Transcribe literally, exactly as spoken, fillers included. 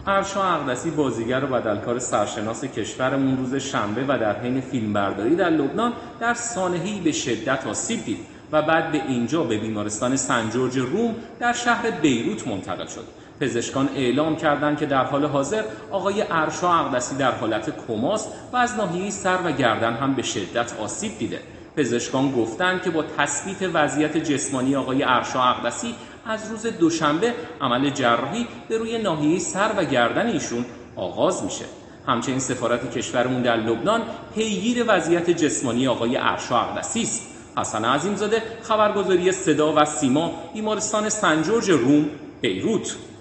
ارشا اقدسی بازیگر و بدلکار سرشناس کشورمون روز شنبه و در حین فیلمبرداری در لبنان در سانحه‌ای به شدت آسیب دید و بعد به اینجا به بیمارستان سن جورج روم در شهر بیروت منتقل شد. پزشکان اعلام کردند که در حال حاضر آقای ارشا اقدسی در حالت کماست و از ناحیه سر و گردن هم به شدت آسیب دیده. پزشکان گفتند که با تثبیت وضعیت جسمانی آقای ارشا اقدسی از روز دوشنبه عمل جراحی به روی ناحیه سر و گردن ایشون آغاز میشه. همچنین سفارت کشورمون در لبنان پیگیر وضعیت جسمانی آقای ارشا اقدسی است. حسن عظیمزاده، خبرگزاری صدا و سیما، بیمارستان سن جورج روم، بیروت.